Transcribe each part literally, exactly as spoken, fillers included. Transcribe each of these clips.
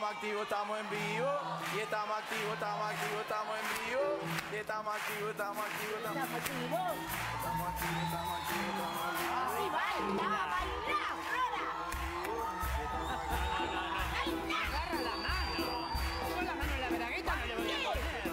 estamos activos, estamos en vivo. Y estamos activos, estamos activos, estamos en vivo. Y estamos activos, estamos activos, estamos Estamos activos. Estamos activos, estamos activos, estamos activos. ¡Ay, baila, baila, Flora! Agarra la mano. Con la mano en la bragueta no le voy a poner.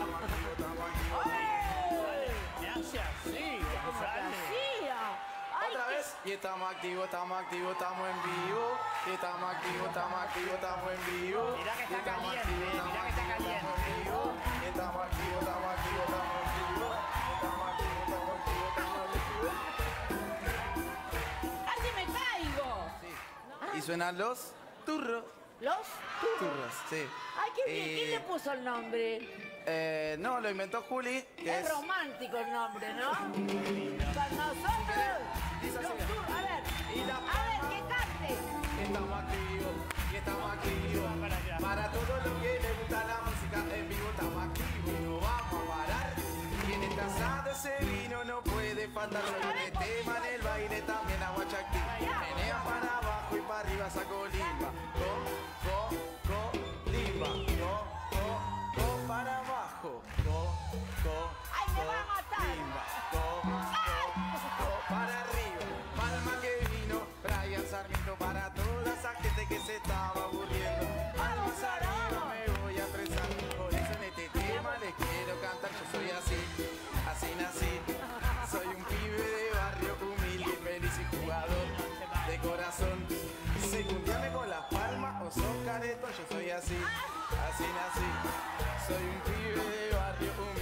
Me hace así, González. Otra vez. Y estamos activos, estamos activos, estamos en vivo. Y estamos activos, estamos activos, estamos en vivo. Mirá que está Y estamos caliente, activos, mirá que está caliente. estamos en vivo. Y estamos activos, estamos activos, estamos en vivo. Y estamos activos, estamos activos, estamos en vivo. ¡Casi me caigo! Y suenan los turros. ¿Los turros? Turros, sí. Ay, qué bien. Eh, ¿Quién le puso el nombre? Eh, no, lo inventó Juli. Que Es es romántico el nombre, ¿no? Con nosotros. Dice así. Los turros. A ver. Y la A ver, que cante. Estamos activos, y estamos activos. Para allá. Para todo lo que le gusta la música en vivo, estamos activos, no vamos a parar. Quien está asado ese vino no puede faltar. Solo de tema en el baile también la guacha activa. Menea para abajo y para arriba saco limba. Go, go, go, limba. Go, go, go para abajo. Go, go, Ay, me go, va a matar. limba. Go, go, go para arriba. Palma que vino, Brian Sarmiento para toda esa gente que se estaba aburriendo. Palmas arriba me voy a expresar. Por eso en este tema les quiero cantar. Yo soy así, así nací. Soy un pibe de barrio humilde, feliz y jugador de corazón. Secundiame con las palmas o sos careto. Yo soy así, así nací. Soy un pibe de barrio humilde.